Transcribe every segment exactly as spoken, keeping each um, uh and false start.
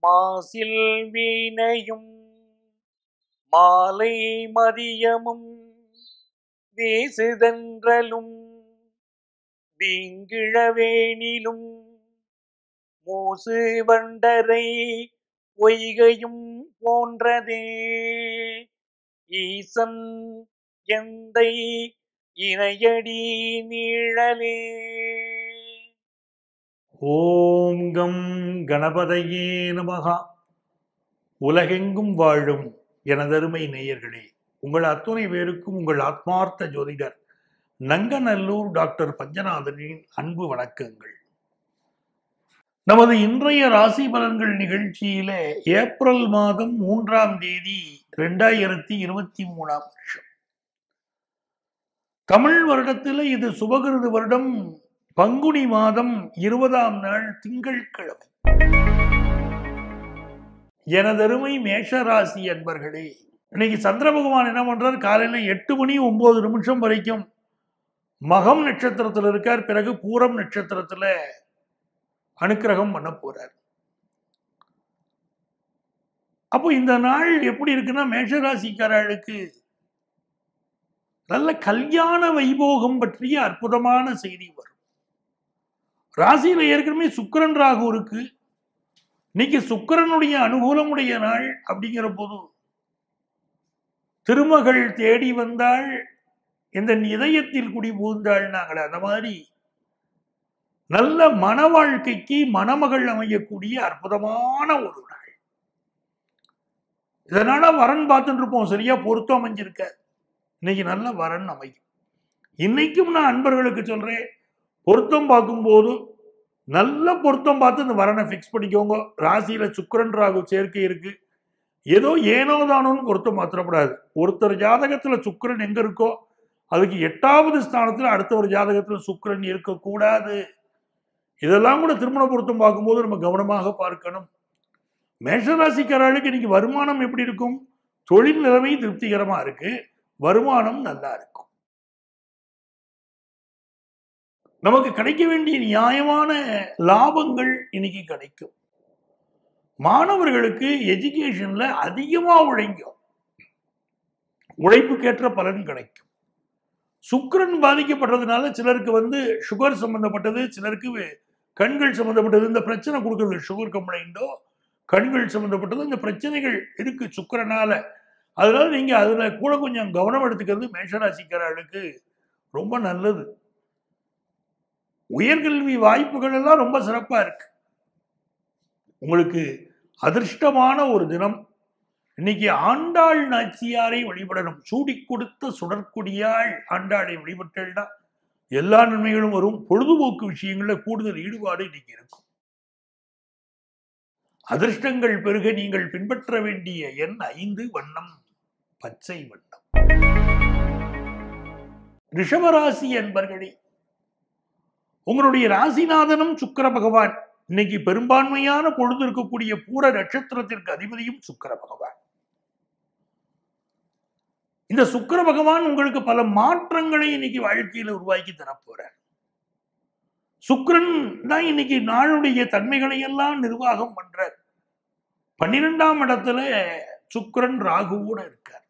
மாசில் வீணையும் மாலை மதியமும் வீசுதன்றலும் வீங்கிழவேனிலும் மூசு வண்டரை பொய்கையும் போன்றதே ஈசன் எந்தை இணையடி நீழலே. ஓம் கம் கணபதையே நமகா. உலகெங்கும் வாழும் எனதருமை நேயர்களே, உங்கள் அத்துணை பேருக்கும் உங்கள் ஆத்மார்த்த ஜோதிடர் நங்கநல்லூர் டாக்டர் பஞ்சநாதனின் அன்பு வணக்கங்கள். நமது இன்றைய ராசி பலன்கள் நிகழ்ச்சியில ஏப்ரல் மாதம் மூன்றாம் தேதி இரண்டாயிரத்தி இருபத்தி மூணாம் வருஷம் தமிழ் வருடத்தில் இது சுபகிருது வருடம் பங்குனி மாதம் இருபதாம் நாள் திங்கட்கிழமை. எனதருமை மேஷராசி அன்பர்களே, இன்னைக்கு சந்திர பகவான் என்ன பண்றார்? காலையில எட்டு மணி ஒன்பது நிமிஷம் வரைக்கும் மகம் நட்சத்திரத்தில் இருக்கார். பிறகு பூரம் நட்சத்திரத்துல அனுக்கிரகம் பண்ண போறார். அப்போ இந்த நாள் எப்படி இருக்குன்னா, மேஷராசிக்காரர்களுக்கு நல்ல கல்யாண வைபோகம் பற்றிய அற்புதமான செய்தி வரும். ராசியில ஏற்கனவே சுக்கிரன் ராகு இருக்கு. இன்னைக்கு சுக்கிரனுடைய அனுகூலமுடைய நாள் அப்படிங்கிற போது திருமகள் தேடி வந்தாள், இந்த இதயத்தில் குடி புகுந்தாள் நாங்களே, அந்த மாதிரி நல்ல மன வாழ்க்கைக்கு மணமகள் அமையக்கூடிய அற்புதமான ஒரு நாள். இதனால வரன் பார்த்துட்டு இருப்போம், சரியா பொருத்தம் அமைஞ்சிருக்க. இன்னைக்கு நல்ல வரன் அமையும். இன்னைக்கும் நான் அன்பர்களுக்கு சொல்றேன், பொருத்தம் பார்க்கும்போது நல்ல பொருத்தம் பார்த்து இந்த வரனை பிக்ஸ் பண்ணிக்கோங்க. ராசியில சுக்கிரன் ராகு சேர்க்கை இருக்கு. ஏதோ ஏனோ தானோன்னு பொருத்தம் மாத்திரப்படாது. ஒருத்தர் ஜாதகத்துல சுக்கிரன் எங்க இருக்கோ அதுக்கு எட்டாவது ஸ்தானத்துல அடுத்த ஒரு ஜாதகத்துல சுக்கிரன் இருக்கக்கூடாது. இதெல்லாம் கூட திருமண பொருத்தம் பார்க்கும்போது நம்ம கவனமாக பார்க்கணும். மேஷராசிக்காரர்களுக்கு இன்னைக்கு வருமானம் எப்படி இருக்கும்? தொழில் நிலைமை திருப்திகரமா இருக்கு, வருமானம் நல்லா இருக்கும். நமக்கு கிடைக்க வேண்டிய நியாயமான லாபங்கள் இன்னைக்கு கிடைக்கும். மாணவர்களுக்கு எஜுகேஷன்ல அதிகமா உழைக்கும், உழைப்புக்கேற்ற பலன் கிடைக்கும். சுக்கிரன் பாதிக்கப்படுறதுனால சிலருக்கு வந்து சுகர் சம்பந்தப்பட்டது, சிலருக்கு கண்கள் சம்பந்தப்பட்டது இந்த பிரச்சனை கொடுக்கறது. சுகர் கம்ப்ளைண்டோ கண்கள் சம்பந்தப்பட்டது இந்த பிரச்சனைகள் இருக்கு சுக்கிரனால. அதனால நீங்க அதுல கூட கொஞ்சம் கவனம் எடுத்துக்கிறது மேஷராசிக்காரர்களுக்கு ரொம்ப நல்லது. உயர்கல்வி வாய்ப்புகள் எல்லாம் ரொம்ப சிறப்பா இருக்கு. உங்களுக்கு அதிர்ஷ்டமான ஒரு தினம். இன்னைக்கு ஆண்டாள் நாச்சியாரை வழிபடணும். சூடி கொடுத்த சுடற்குடியாள் ஆண்டாளை வழிபட்டா எல்லா நன்மைகளும் வரும். பொழுதுபோக்கு விஷயங்கள்ல கூடுதல் ஈடுபாடு இன்னைக்கு இருக்கும். அதிர்ஷ்டங்கள் பெருக நீங்கள் பின்பற்ற வேண்டிய எண் ஐந்து, வண்ணம் பச்சை வண்ணம். ரிஷபராசி என்பர்களே, உங்களுடைய ராசிநாதனும் சுக்கிர பகவான். இன்னைக்கு பெரும்பான்மையான பொழுது இருக்கக்கூடிய பூர நட்சத்திரத்திற்கு அதிபதியும் சுக்கிர பகவான். இந்த சுக்கிர பகவான் உங்களுக்கு பல மாற்றங்களை இன்னைக்கு வாழ்க்கையில உருவாக்கி தரப்போறார். சுக்கிரன் தான் இன்னைக்கு நாளுடைய தன்மைகளை எல்லாம் நிர்வாகம் பண்றார். பன்னிரெண்டாம் இடத்துல சுக்கிரன் ராகுவோட இருக்கார்.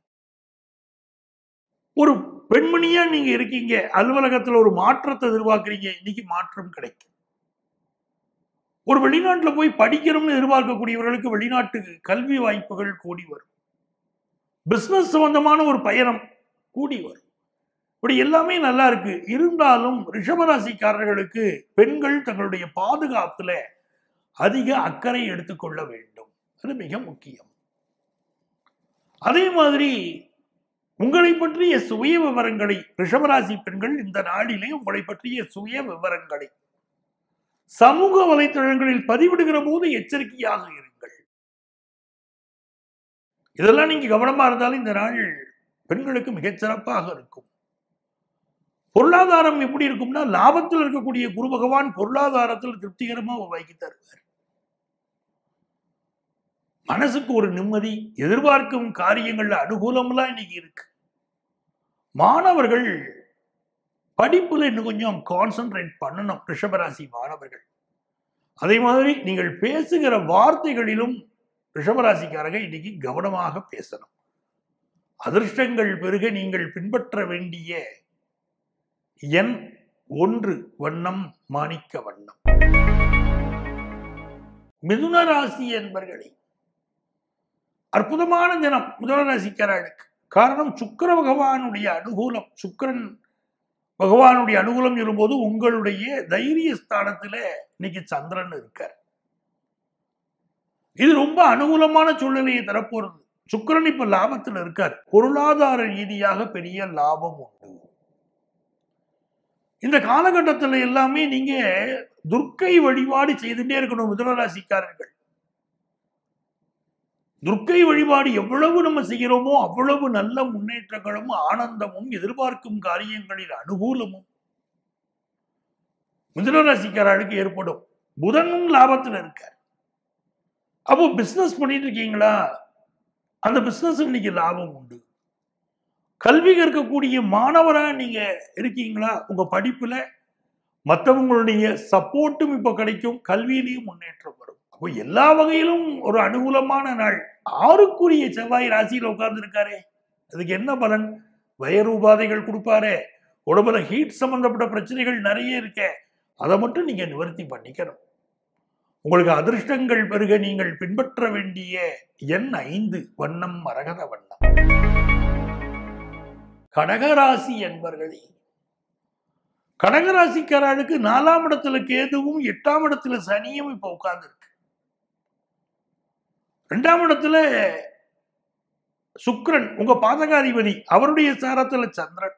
ஒரு பெண்மணியா நீங்க இருக்கீங்க, அலுவலகத்துல ஒரு மாற்றத்தை எதிர்பார்க்கிறீங்க, இன்னைக்கு மாற்றம் கிடைக்கும். ஒரு வெளிநாட்டுல போய் படிக்கிறோம்னு எதிர்பார்க்கக்கூடியவர்களுக்கு வெளிநாட்டு கல்வி வாய்ப்புகள் கூடி வரும். பிசினஸ் சம்பந்தமான ஒரு பயணம் கூடி வரும். இப்படி எல்லாமே நல்லா இருக்கு. இருந்தாலும் ரிஷபராசிக்காரர்களுக்கு பெண்கள் தங்களுடைய பாதுகாப்புல அதிக அக்கறை எடுத்துக்கொள்ள வேண்டும். அது மிக முக்கியம். அதே மாதிரி உங்களை பற்றிய சுய விவரங்களை ரிஷபராசி பெண்கள் இந்த நாளிலே உங்களை பற்றிய சுய விவரங்களை சமூக வலைத்தளங்களில் பதிவிடுகிற போது எச்சரிக்கையாக இருங்கள். இதெல்லாம் நீங்க கவனமா இருந்தாலும் இந்த நாள் பெண்களுக்கு மிகச்சிறப்பாக இருக்கும். பொருளாதாரம் எப்படி இருக்கும்னா, லாபத்தில் இருக்கக்கூடிய குரு பகவான் பொருளாதாரத்தில் திருப்திகரமா உருவாக்கி தருவார். மனசுக்கு ஒரு நிம்மதி, எதிர்பார்க்கும் காரியங்கள்ல அனுகூலம்லாம் இன்னைக்கு இருக்கு. மாணவர்கள் படிப்புல இன்னும் கொஞ்சம் கான்சென்ட்ரேட் பண்ணணும் ரிஷபராசி மாணவர்கள். அதே மாதிரி நீங்கள் பேசுகிற வார்த்தைகளிலும் ரிஷபராசிக்காரங்க இன்னைக்கு கவனமாக பேசணும். அதிர்ஷ்டங்கள் பெருக நீங்கள் பின்பற்ற வேண்டிய எண் ஒன்று, வண்ணம் மாணிக்க வண்ணம். மிதுன ராசி என்பர்களே, அற்புதமான தினம் மிதுன ராசிக்காரர்களுக்கு. காரணம் சுக்கிர பகவானுடைய அனுகூலம். சுக்கிரன் பகவானுடைய அனுகூலம் சொல்லும்போது உங்களுடைய தைரிய ஸ்தானத்துல இன்னைக்கு சந்திரன் இருக்கார். இது ரொம்ப அனுகூலமான சூழ்நிலையை தரப்போறது. சுக்கிரன் இப்ப லாபத்துல இருக்கார். பொருளாதார ரீதியாக பெரிய லாபம் உண்டு. இந்த காலகட்டத்தில் எல்லாமே நீங்க துர்க்கை வழிபாடு செய்துட்டே இருக்கணும் மிதுன ராசிக்காரர்கள். துர்க்கை வழிபாடு எவ்வளவு நம்ம செய்கிறோமோ அவ்வளவு நல்ல முன்னேற்றங்களும் ஆனந்தமும் எதிர்பார்க்கும் காரியங்களில் அனுகூலமும் மிதுன ராசிக்காரர்களுக்கு ஏற்படும். புதனும் லாபத்தில் இருக்கார். அப்போ பிசினஸ் பண்ணிட்டு இருக்கீங்களா, அந்த பிசினஸ் இன்னைக்கு லாபம் உண்டு. கல்வி கற்கக்கூடிய மாணவரா நீங்க இருக்கீங்களா, உங்க படிப்புல மற்றவங்களுடைய சப்போர்ட்டும் இப்ப கிடைக்கும். கல்வியிலையும் முன்னேற்றம் வரும். அப்போ எல்லா வகையிலும் ஒரு அனுகூலமான நாள். ஆறுக்குரிய செவ்வாய் ராசியில உட்கார்ந்து இருக்காரே, அதுக்கு என்ன பலன்? வயறு உபாதைகள் கொடுப்பாரு. உடம்புல ஹீட் சம்பந்தப்பட்ட பிரச்சனைகள் நிறைய இருக்க, அதை மட்டும் நீங்க நிவர்த்தி பண்ணிக்கணும். உங்களுக்கு அதிர்ஷ்டங்கள் பெருக நீங்கள் பின்பற்ற வேண்டிய எண் ஐந்து, வண்ணம் மரகத வண்ணம். கடகராசி என்பர்களே, கடகராசிக்காரர்களுக்கு நாலாம் இடத்துல கேதுவும் எட்டாம் இடத்துல சனியும் இப்ப உட்கார்ந்து இருக்கு. இரண்டாம் இடத்துல சுக்கிரன் உங்க பாதகாதிபதி, அவருடைய சாரத்துல சந்திரன்.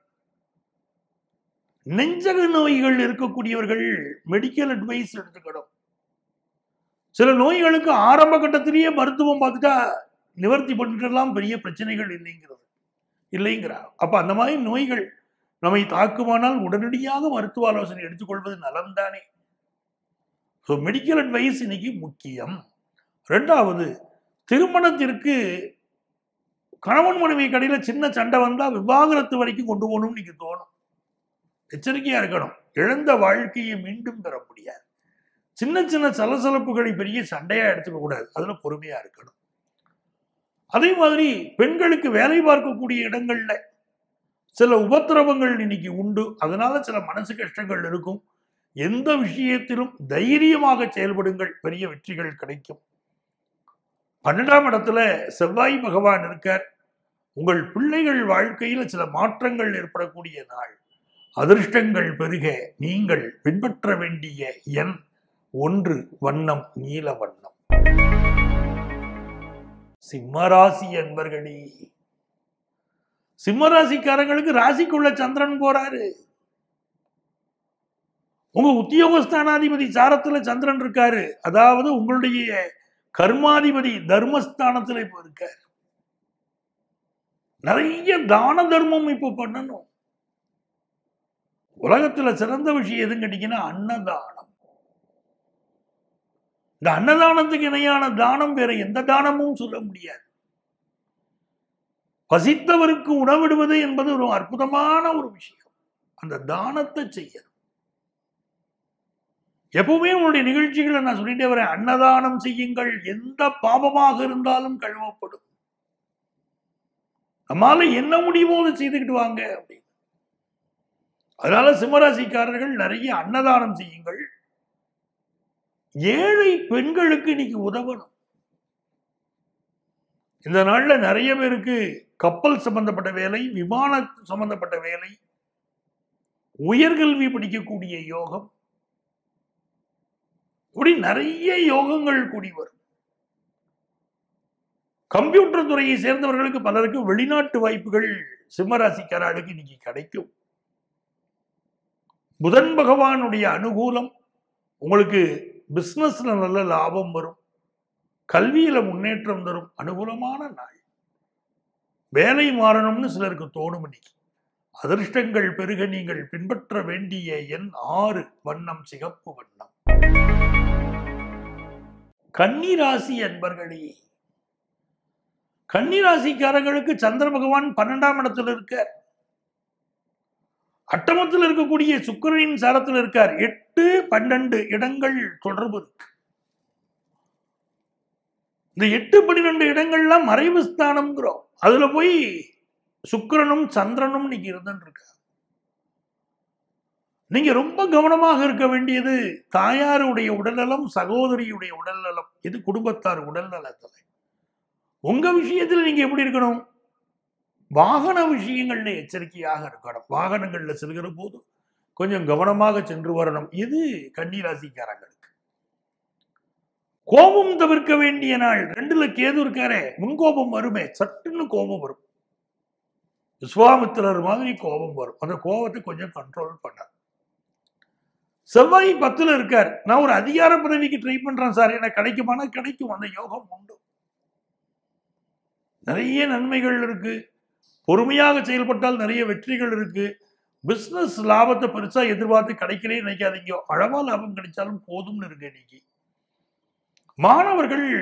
நெஞ்சக நோய்கள் இருக்கக்கூடியவர்கள் மெடிக்கல் அட்வைஸ் எடுத்துக்கணும். சில நோய்களுக்கு ஆரம்ப கட்டத்திலேயே மருத்துவம் பார்த்துட்டா நிவர்த்தி பண்ணிட்டுலாம் பெரிய பிரச்சனைகள் இல்லைங்கிறது இல்லைங்கிறா. அப்ப அந்த மாதிரி நோய்கள் நம்மை தாக்குமானால் உடனடியாக மருத்துவ ஆலோசனை எடுத்துக்கொள்வது நலம்தானே. ஸோ மெடிக்கல் அட்வைஸ் இன்னைக்கு முக்கியம். ரெண்டாவது, திருமணத்திற்கு கணவன் மனைவி கடையில சின்ன சண்டை வந்தா விவாகரத்து வரைக்கும் கொண்டு போகணும்னு நீங்க தோணும். எச்சரிக்கையா இருக்கணும். இழந்த வாழ்க்கையை மீண்டும் பெற முடியாது. சின்ன சின்ன சலசலப்புகளை பெரிய சண்டையா எடுத்துக்க கூடாது. அதுல பொறுமையா இருக்கணும். அதே மாதிரி பெண்களுக்கு வேலை பார்க்கக்கூடிய இடங்கள்ல சில உபத்திரவங்கள் இன்னைக்கு உண்டு. அதனால சில மனசு கஷ்டங்கள் இருக்கும். எந்த விஷயத்திலும் தைரியமாக செயல்படுங்கள், பெரிய வெற்றிகள் கிடைக்கும். பன்னெண்டாம் இடத்துல செவ்வாய் பகவான் இருக்கார். உங்கள் பிள்ளைகள் வாழ்க்கையில் சில மாற்றங்கள் ஏற்படக்கூடிய நாள். அதிர்ஷ்டங்கள் பெருக நீங்கள் பின்பற்ற வேண்டிய எண் ஒன்று, வண்ணம் நீல வண்ணம். சிம்மராசி என்பர்களே, சிம்மராசிக்காரங்களுக்கு ராசிக்குள்ள சந்திரன் போறாரு. உங்க உத்தியோகஸ்தானாதிபதி சாரத்துல சந்திரன் இருக்காரு. அதாவது உங்களுடைய கர்மாதிபதி தர்மஸ்தானத்துல இப்ப இருக்காரு. நிறைய தான தர்மம் இப்ப பண்ணணும். உலகத்துல சிறந்த விஷயம் எதுன்னு கேட்டீங்கன்னா அன்னதானம். இந்த அன்னதானத்துக்கு இணையான தானம் வேற எந்த தானமும் சொல்ல முடியாது. பசித்தவருக்கு உணவிடுவது என்பது ஒரு அற்புதமான ஒரு விஷயம். அந்த தானத்தை செய்ய எப்பவுமே உங்களுடைய நிகழ்ச்சிகளை நான் சொல்லிட்டே வரேன். அன்னதானம் செய்யுங்கள், எந்த பாவமாக இருந்தாலும் கழுவப்படும். நம்மால என்ன முடியுமோ அதை செய்துக்கிட்டு வாங்க அப்படின்னு. அதனால சிம்மராசிக்காரர்கள் நிறைய அன்னதானம் செய்யுங்கள். ஏழை பெண்களுக்கு இன்னைக்கு உதவணும். இந்த நாள்ல நிறைய பேருக்கு கப்பல் சம்பந்தப்பட்ட வேலை, விமான சம்பந்தப்பட்ட வேலை, உயர்கல்வி படிக்கக்கூடிய யோகம், இப்படி நிறைய யோகங்கள் கூடி வரும். கம்ப்யூட்டர் துறையை சேர்ந்தவர்களுக்கு பலருக்கு வெளிநாட்டு வாய்ப்புகள் சிம்மராசிக்காரர்களுக்கு இன்னைக்கு கிடைக்கும். புதன் பகவானுடைய அனுகூலம் உங்களுக்கு பிசினஸ்ல நல்ல லாபம் வரும். கல்வியில முன்னேற்றம் தரும். அனுகூலமான நாள். வேலை மாறணும்னு சிலருக்கு தோணும் இன்னைக்கு. அதிர்ஷ்டங்கள் பெருக நீங்கள் பின்பற்ற வேண்டிய எண் ஆறு, வண்ணம் சிகப்பு வண்ணம். கன்னிராசி அன்பர்களே, கன்னிராசிக்காரர்களுக்கு சந்திர பகவான் பன்னெண்டாம் இடத்துல இருக்கார். அட்டமத்தில் இருக்கக்கூடிய சுக்கிரனின் சாரத்தில் இருக்கார். எட்டு பன்னெண்டு இடங்கள் தொடர்பு இருக்கு. இந்த எட்டு பன்னிரெண்டு இடங்கள்லாம் மறைவு ஸ்தானம்ங்கிறோம். அதுல போய் சுக்கிரனும் சந்திரனும் இன்னைக்கு இருந்துட்டு இருக்க. நீங்க ரொம்ப கவனமாக இருக்க வேண்டியது தாயாருடைய உடல்நலம், சகோதரியுடைய உடல்நலம், இது குடும்பத்தார் உடல்நலத்தில். உங்க விஷயத்துல நீங்க எப்படி இருக்கணும்? வாகன விஷயங்கள்ல எச்சரிக்கையாக இருக்கணும். வாகனங்கள்ல செல்கிற போது கொஞ்சம் கவனமாக சென்று வரணும். இது கன்னிராசிக்காரங்களுக்கு. கோபம் தவிர்க்க வேண்டிய நாள். ரெண்டுல கேது இருக்காரே, முன்கோபம் வருமே, சட்டுன்னு கோபம் வரும். விஸ்வாமித்திரர் மாதிரி கோபம் வரும். அந்த கோபத்தை கொஞ்சம் கண்ட்ரோல் பண்ண. செவ்வாய் பத்துல இருக்கார். நான் ஒரு அதிகார பதவிக்கு ட்ரை பண்றேன் சார், எனக்கு கிடைக்குமானா கிடைக்கும். அந்த யோகம் உண்டு. நிறைய நன்மைகள் இருக்கு. பொறுமையாக செயல்பட்டால் நிறைய வெற்றிகள் இருக்கு. பிசினஸ் லாபத்தை பெருசா எதிர்பார்த்து கிடைக்கலே நினைக்காதீங்க. அளவா லாபம் கிடைச்சாலும் போதும்னு இருக்கு. இன்னைக்கு மாணவர்கள்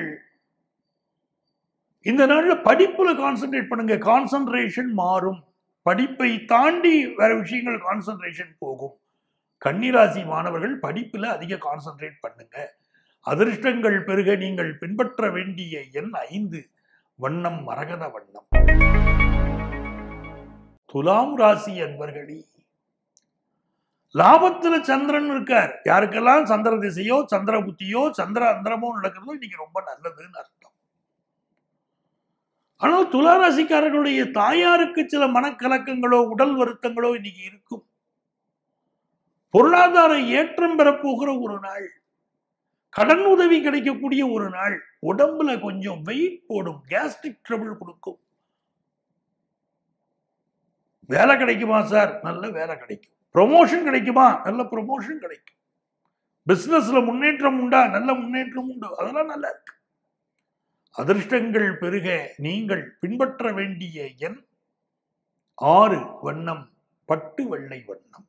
இந்த நாள்ல படிப்புல கான்சென்ட்ரேட் பண்ணுங்க. கான்சென்ட்ரேஷன் மாறும். படிப்பை தாண்டி வேற விஷயங்கள் கான்சென்ட்ரேஷன் போகும். கன்னிராசி மாணவர்கள் படிப்புல அதிக கான்சென்ட்ரேட் பண்ணுங்க. அதிர்ஷ்டங்கள் பெருக நீங்கள் பின்பற்ற வேண்டிய எண் ஐந்து. வண்ணம் மரகத வண்ணம். துலாம் ராசி அன்பர்களே, லாபத்துல சந்திரன் இருக்கார். யாருக்கெல்லாம் சந்திர திசையோ சந்திர புத்தியோ சந்திர அந்தரமோ நடக்கிறதோ இன்னைக்கு ரொம்ப நல்லதுன்னு அர்த்தம். ஆனால் துலா ராசிக்காரர்களுடைய தாயாருக்கு சில மனக்கலக்கங்களோ உடல் வருத்தங்களோ இன்னைக்கு இருக்கும். பொருளாதார ஏற்றம் பெறப்போகிற ஒரு நாள். கடன் உதவி கிடைக்கக்கூடிய ஒரு நாள். உடம்புல கொஞ்சம் வெயிட் போடும். கேஸ்ட்ரிக் ட்ரபிள் கொடுக்கும். வேலை கிடைக்குமா சார்? நல்ல வேலை கிடைக்கும். ப்ரொமோஷன் கிடைக்குமா? நல்ல ப்ரொமோஷன் கிடைக்கும். பிசினஸ்ல முன்னேற்றம் உண்டா? நல்ல முன்னேற்றம் உண்டு. அதெல்லாம் நல்லா இருக்கு. அதிர்ஷ்டங்கள் பெருக நீங்கள் பின்பற்ற வேண்டிய எண் ஆறு. வண்ணம் பட்டு வெள்ளை வண்ணம்.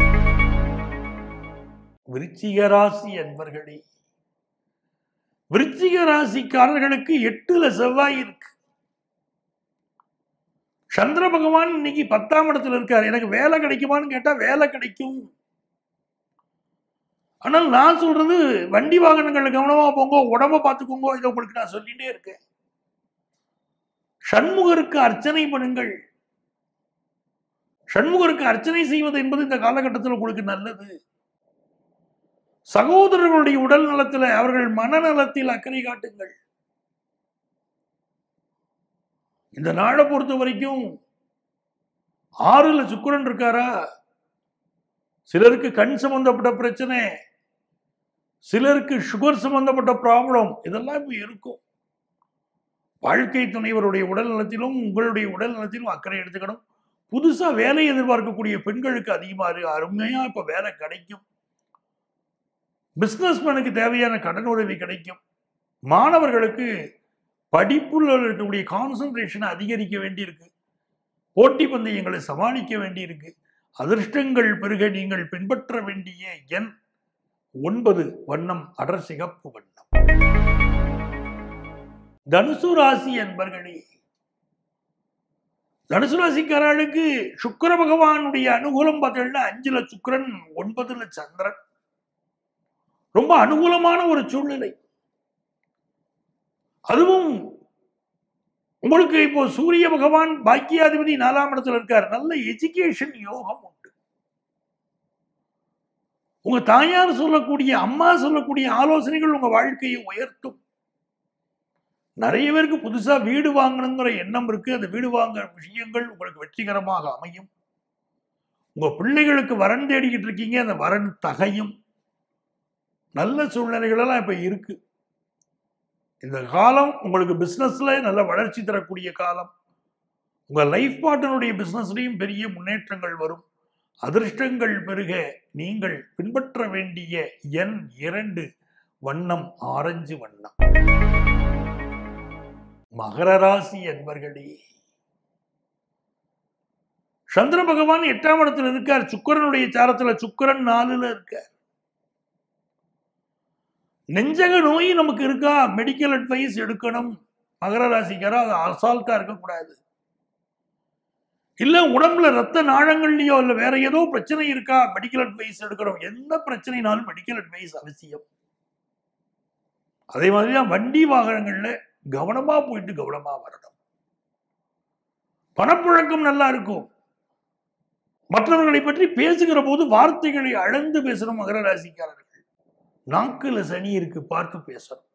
விருச்சிக ராசி அன்பர்களே, விருச்சிக ராசிக்காரர்களுக்கு எட்டுல செவ்வாய் இருக்கு. சந்திர பகவான் இன்னைக்கு பத்தாம் இடத்துல இருக்காரு. எனக்கு வேலை கிடைக்குமான்னு கேட்டா வேலை கிடைக்கும். ஆனால் நான் சொல்றது வண்டி வாகனங்கள்ல கவனமா போங்க, உடம்ப பார்த்துக்கோங்க. இதை உங்களுக்கு நான் சொல்லிட்டே இருக்கேன். சண்முகருக்கு அர்ச்சனை பண்ணுங்கள். சண்முகருக்கு அர்ச்சனை செய்வது என்பது இந்த காலகட்டத்தில் உங்களுக்கு நல்லது. சகோதரர்களுடைய உடல் நலத்தில், அவர்கள் மனநலத்தில் அக்கறை காட்டுங்கள். இந்த நாளை பொறுத்த வரைக்கும் ஆறுல சுக்கிரன் இருக்காரா? சிலருக்கு கண் சம்பந்தப்பட்ட பிரச்சனை, சிலருக்கு சுகர் சம்பந்தப்பட்ட ப்ராப்ளம், இதெல்லாம் இப்ப இருக்கும். வாழ்க்கை துணைவருடைய உடல் நலத்திலும் உங்களுடைய உடல் நலத்திலும் அக்கறை எடுத்துக்கணும். புதுசா வேலை எதிர்பார்க்கக்கூடிய பெண்களுக்கு அதிகமாக அருமையா இப்ப வேலை கிடைக்கும். பிசினஸ்மேனுக்கு தேவையான கடன் உதவி கிடைக்கும். மாணவர்களுக்கு படிப்புள்ள இருக்கக்கூடிய கான்சன்ட்ரேஷனை அதிகரிக்க வேண்டியிருக்கு. போட்டி பந்தயங்களை சமாளிக்க வேண்டியிருக்கு. அதிர்ஷ்டங்கள் பெருக நீங்கள் பின்பற்ற வேண்டிய எண் ஒன்பது. வண்ணம் அடர் சிகப்பு வண்ணம். தனுசு ராசி அன்பர்களே, தனுசு ராசிக்காரர்களுக்கு சுக்கிர பகவானுடைய அனுகூலம் பார்த்தீங்கன்னா அஞ்சுல சுக்கிரன், ஒன்பதுல சந்திரன். ரொம்ப அனுகூலமான ஒரு சூழ்நிலை. அதுவும் உங்களுக்கு இப்போ சூரிய பகவான் பாக்கியாதிபதி நாலாம் இடத்துல இருக்கார். நல்ல எஜுகேஷன் யோகம் உண்டு. உங்க தாயார் சொல்லக்கூடிய, அம்மா சொல்லக்கூடிய ஆலோசனைகள் உங்க வாழ்க்கையை உயர்த்தும். நிறைய பேருக்கு புதுசா வீடு வாங்கணுங்கிற எண்ணம் இருக்கு. அந்த வீடு வாங்குற விஷயங்கள் உங்களுக்கு வெற்றிகரமாக அமையும். உங்க பிள்ளைகளுக்கு வரன் தேடிக்கிட்டு இருக்கீங்க, அந்த வரன் தகையும். நல்ல சூழ்நிலைகள் எல்லாம் இப்ப இருக்கு. இந்த காலம் உங்களுக்கு பிசினஸ்ல நல்ல வளர்ச்சி தரக்கூடிய காலம். உங்க லைஃப் பார்ட்னருடைய பிசினஸ்லையும் பெரிய முன்னேற்றங்கள் வரும். அதிர்ஷ்டங்கள் பெருக நீங்கள் பின்பற்ற வேண்டிய எண் இரண்டு. வண்ணம் ஆரஞ்சு வண்ணம். மகர ராசி அன்பர்களே, சந்திர பகவான் எட்டாம் இடத்துல இருக்கார். சுக்கிரனுடைய சாரத்துல சுக்கிரன் நாலுல இருக்கார். நெஞ்சக நோய் நமக்கு இருக்கா? மெடிக்கல் அட்வைஸ் எடுக்கணும். மகர ராசிக்காரா அது அசால்ட்டா இருக்கக்கூடாது. இல்ல உடம்புல ரத்த நாளங்கள்லயோ இல்ல வேற ஏதோ பிரச்சனை இருக்கா? மெடிக்கல் அட்வைஸ் எடுக்கணும். எந்த பிரச்சனைனாலும் மெடிக்கல் அட்வைஸ் அவசியம். அதே மாதிரிதான் வண்டி வாகனங்கள்ல கவனமா போயிட்டு கவனமா வரணும். பணப்புழக்கம் நல்லா இருக்கும். மற்றவர்களை பற்றி பேசுகிற போது வார்த்தைகளை அளந்து பேசணும். மகர ராசிக்காரர்கள் நாக்குல சனி இருக்கு, பார்த்து பேசணும்.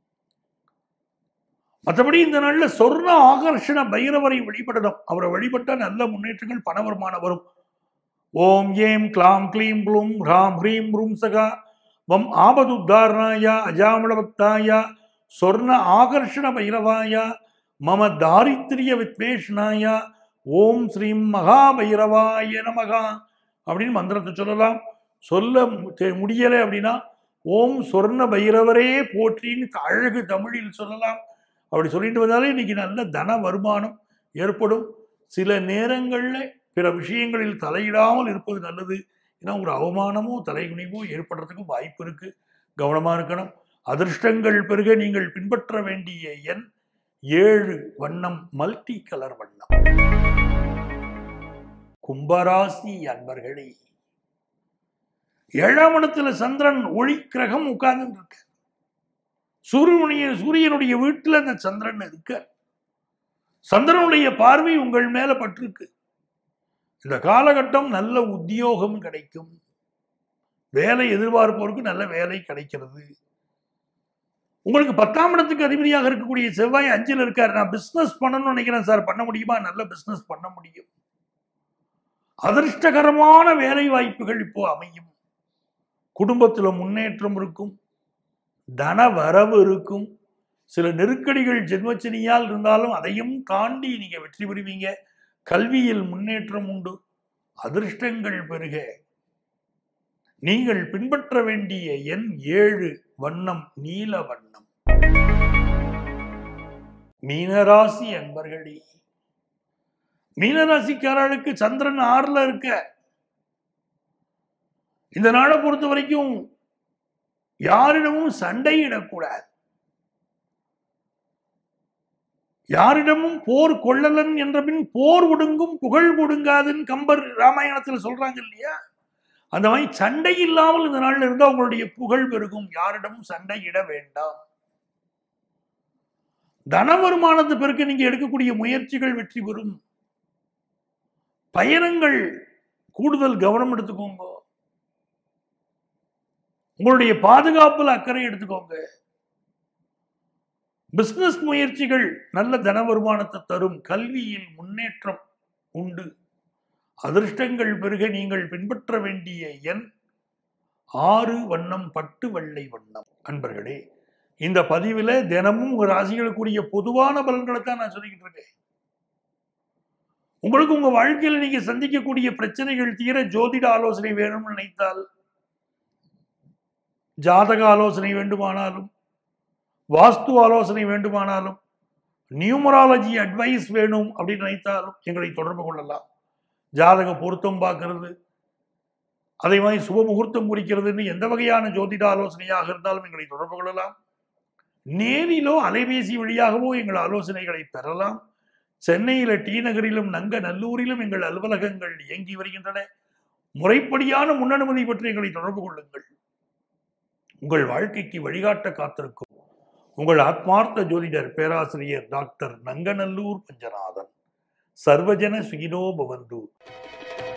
மற்றபடி இந்த நாள்ல சொர்ண ஆகர்ஷண பைரவரை வழிபடணும். அவரை வழிபட்டா நல்ல முன்னேற்றங்கள், பண வருமானம் வரும். ஓம் ஏம் கிளாம் க்ளீம் க்ளூம் ஹ்ராம் ஹ்ரீம் ரூம் சகா வம் ஆபதுத்தாரணாயா அஜாமளபக்தாயா சொர்ண ஆகர்ஷண பைரவாயா மம தாரித்ரிய வித்வேஷ்ணாயா ஓம் ஸ்ரீம் மகா பைரவாய நமகா அப்படின்னு மந்திரத்தை சொல்லலாம். சொல்ல முடியலை அப்படின்னா ஓம் சொர்ண பைரவரே போற்றின்னு அழகு தமிழில் சொல்லலாம். அப்படி சொல்லிட்டு வந்தாலே இன்னைக்கு நல்ல தன வருமானம் ஏற்படும். சில நேரங்களில் பிற விஷயங்களில் தலையிடாமல் இருப்பது நல்லது. ஏன்னா ஒரு அவமானமோ தலைகுனிவோ ஏற்படுறதுக்கு வாய்ப்பு இருக்கு. கவனமா இருக்கணும். அதிர்ஷ்டங்கள் பெருக நீங்கள் பின்பற்ற வேண்டிய எண் ஏழு, வண்ணம் மல்டி கலர் வண்ணம். கும்பராசி அன்பர்களே, ஏழாம் இடத்துல சந்திரன் ஒளி கிரகம் உட்கார்ந்து இருக்க. சூரியனுடைய சூரியனுடைய வீட்டில் அந்த சந்திரன் இருக்க. சந்திரனுடைய பார்வை உங்கள் மேல பட்டிருக்கு. இந்த காலகட்டம் நல்ல உத்தியோகம் கிடைக்கும். வேலை எதிர்பார்ப்போருக்கு நல்ல வேலை கிடைக்கிறது. உங்களுக்கு பத்தாம் இடத்துக்கு அதிபதியாக இருக்கக்கூடிய செவ்வாய் அஞ்சில் இருக்காரு. நான் பிசினஸ் பண்ணணும்னு நினைக்கிறேன் சார், பண்ண முடியுமா? நல்ல பிசினஸ் பண்ண முடியும். அதிர்ஷ்டகரமான வேலை வாய்ப்புகள் இப்போ அமையும். குடும்பத்துல முன்னேற்றம் இருக்கும். தன வரவு இருக்கும். சில நெருக்கடிகள் ஜென்மச்சனியால் இருந்தாலும் அதையும் தாண்டி நீங்க வெற்றி பெறுவீங்க. கல்வியில் முன்னேற்றம் உண்டு. அதிர்ஷ்டங்கள் பெருக நீங்கள் பின்பற்ற வேண்டிய எண் ஏழு, வண்ணம் நீல வண்ணம். மீனராசி அன்பர்களே, மீனராசிக்காரர்களுக்கு சந்திரன் ஆறுல இருக்க. இந்த நாளை பொறுத்த வரைக்கும் யாரிடமும் சண்டையிடக்கூடாது. யாரிடமும் போர் கொள்ளலன் என்ற பின் போர் ஒடுங்கும் புகழ் ஒடுங்காதுன்னு கம்பர் ராமாயணத்தில் சொல்றாங்க இல்லையா? அந்த மாதிரி சண்டை இல்லாமல் இந்த நாளில் இருந்தால் உங்களுடைய புகழ் பெருகும். யாரிடமும் சண்டையிட வேண்டாம். தன வருமானத்தை பெருக்க நீங்க எடுக்கக்கூடிய முயற்சிகள் வெற்றி பெறும். பயணங்கள் கூடுதல் கவனம் எடுத்துக்கோங்க. உங்களுடைய பாதுகாப்புல அக்கறை எடுத்துக்கோங்க. பிசினஸ் முயற்சிகள் நல்ல தன வருமானத்தை தரும். கல்வியில் முன்னேற்றம் உண்டு. அதிர்ஷ்டங்கள் பெருக நீங்கள் பின்பற்ற வேண்டிய எண் ஆறு, வண்ணம் பட்டு வெள்ளை வண்ணம். அன்பர்களே, இந்த பதிவில் தினமும் உங்க ராசிகளுக்குரிய பொதுவான பலன்களை தான் நான் சொல்லிக்கிட்டு இருக்கேன். உங்களுக்கு உங்க வாழ்க்கையில் நீங்க சந்திக்கக்கூடிய பிரச்சனைகள் தீர ஜோதிட ஆலோசனை வேணும்னு நினைத்தால், ஜாதக ஆலோசனை வேண்டுமானாலும், வாஸ்து ஆலோசனை வேண்டுமானாலும், நியூமராலஜி அட்வைஸ் வேணும் அப்படின்னு நினைத்தாலும் எங்களை தொடர்பு கொள்ளலாம். ஜாதக பொருத்தம் பார்க்கறது, அதே மாதிரி சுப முகூர்த்தம் குறிக்கிறதுன்னு எந்த வகையான ஜோதிட ஆலோசனையாக இருந்தாலும் எங்களை தொடர்பு கொள்ளலாம். நேரிலோ அலைபேசி வழியாகவோ எங்கள் ஆலோசனைகளை பெறலாம். சென்னையில டி நகரிலும் நங்க நல்லூரிலும் எங்கள் அலுவலகங்கள் இயங்கி வருகின்றன. முறைப்படியான முன்னனுமதி பற்றி எங்களை தொடர்பு கொள்ளுங்கள். உங்கள் வாழ்க்கைக்கு வழிகாட்ட காத்திருக்கும் உங்கள் ஆத்மார்த்த ஜோதிடர் பேராசிரியர் டாக்டர் நங்கநல்லூர் பஞ்சநாதன். சர்வஜன சுகினோ பவந்து.